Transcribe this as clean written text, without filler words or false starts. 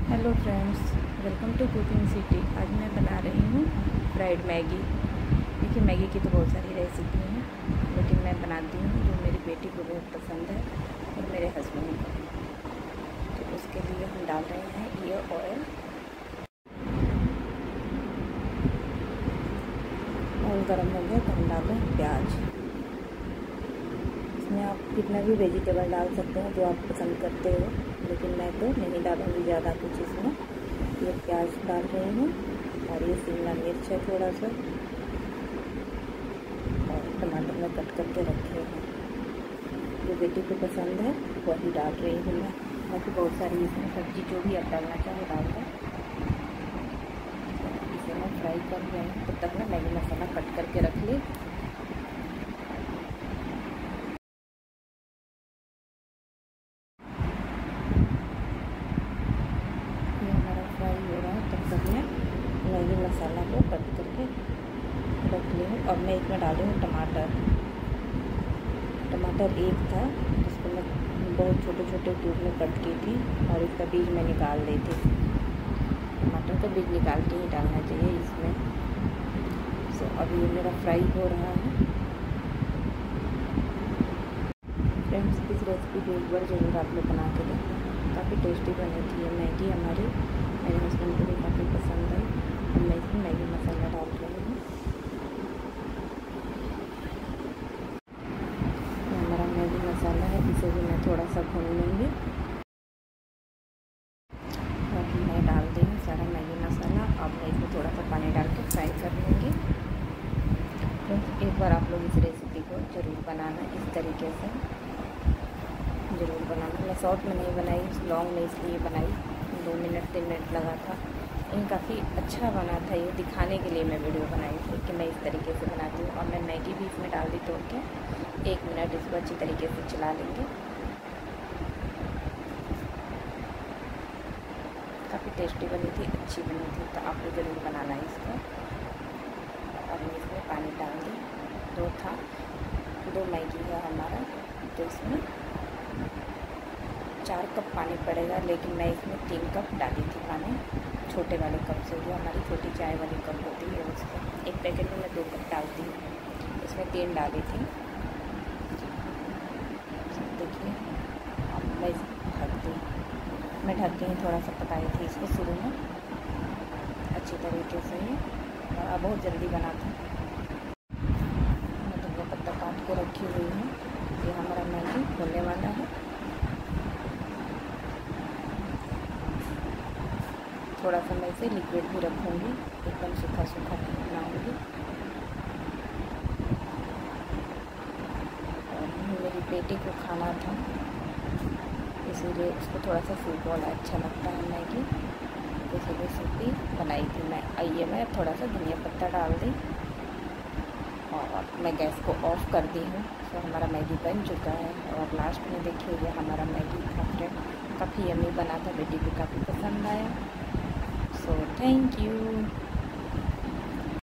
Hello friends, welcome to cooking city. आज मैं बना रही हूँ फ्राइड मैगी। देखिए, मैगी की तो बहुत सारी रेसिपी हैं, लेकिन मैं बनाती हूँ जो मेरी बेटी को बहुत पसंद है और मेरे हस्बैंड को। तो उसके लिए हम डाल रहे हैं ये ऑयल गर्म हो गया तो हम डाल रहे हैं प्याज। इसमें आप कितना भी वेजिटेबल डाल सकते हैं जो आप पसंद करते हो, लेकिन मैं तो नहीं डालूँगी ज़्यादा कुछ इसमें। ये प्याज डाल रही हूँ और ये शिमला मिर्च है थोड़ा सा, और टमाटर में कट करके रखे हैं। जो बेटी को पसंद है वही डाल रही हूँ मैं। बाकी बहुत सारी इसमें सब्जी जो भी आप डालना चाहो डाल दो। इसे मैं फ्राई कर रही हूँ, तब तक मैं मैगी मसाला कट करके रख ली। ये हमारा फ्राई हो रहा है, तब तक मैं मैगी मसाला को कट करके रख ली हूँ। अब मैं इसमें डाली हूँ टमाटर। टमाटर एक था जिसको मैं बहुत छोटे छोटे क्यूब में कट की थी और इसका बीज मैं निकाल दी थी। टमाटर का बीज निकाल के ही डालना चाहिए इसमें। सो अभी ये मेरा फ्राई हो रहा है। फ्रेंड्स, इस रेसिपी को एक बार ज़रूर आप लोग बना के देखना, काफ़ी टेस्टी बनी थी ये मैगी हमारी। मेरे हस्बैंड को भी काफ़ी पसंद है। अब मैं इसमें मैगी मसाला डाल रही हूँ। हमारा मैगी मसाला है, इसे भी मैं थोड़ा सा भून लूँगी। और मैं डाल दी हूँ सारा मैगी मसाला। अब मैं इसमें थोड़ा सा पानी डाल के फ्राई कर लूँगी। फ्रेंड्स, एक बार आप लोग इस रेसिपी को ज़रूर बनाना, इस तरीके से ज़रूर बनाना। मैं शॉर्ट में नहीं बनाई, लॉन्ग में इसलिए बनाई, 2 मिनट 3 मिनट लगा था। लेकिन काफ़ी अच्छा बना था। ये दिखाने के लिए मैं वीडियो बनाई थी कि मैं इस तरीके से बनाती हूँ। और मैं मैगी भी इसमें डाल दी तोड़ के। 1 मिनट इसको अच्छी तरीके से चला लेंगे। काफ़ी टेस्टी बनी थी, अच्छी बनी थी, तो आप लोग ज़रूर बनाना है इसको। और मैं इसमें पानी डाल दी, 2 मैगी है हमारा, तो इसमें 4 कप पानी पड़ेगा, लेकिन मैं इसमें 3 कप डाली थी पानी, छोटे वाले कप से, जो हमारी छोटी चाय वाली कप होती है उससे। एक पैकेट में मैं 2 कप डालती हूँ, इसमें 3 डाली थी। देखिए, अब मैं इसको ढक दी। मैं ढक के ही थोड़ा सा पकाई थी इसको शुरू में अच्छी तरीके से ही, और बहुत जल्दी बना था। मैं धनिया पत्ता काट के रखी हुई हूँ। ये हमारा मैगी होने वाला है। थोड़ा सा मैं इसे लिक्विड भी रखूँगी, एकदम सूखा सूखा नहीं बनाऊँगी। और मेरी बेटी को खाना था, इसीलिए उसको थोड़ा सा सूप वाला अच्छा लगता है मैगी, इसीलिए सूप ही बनाई थी मैं। आइए, मैं थोड़ा सा धनिया पत्ता डाल दी और मैं गैस को ऑफ़ कर दी हूँ। तो हमारा मैगी बन चुका है। और लास्ट में देखिए, ये हमारा मैगी था फ्रेंड, काफ़ी यम्मी बना था, बेटी को काफ़ी पसंद आया। So thank you.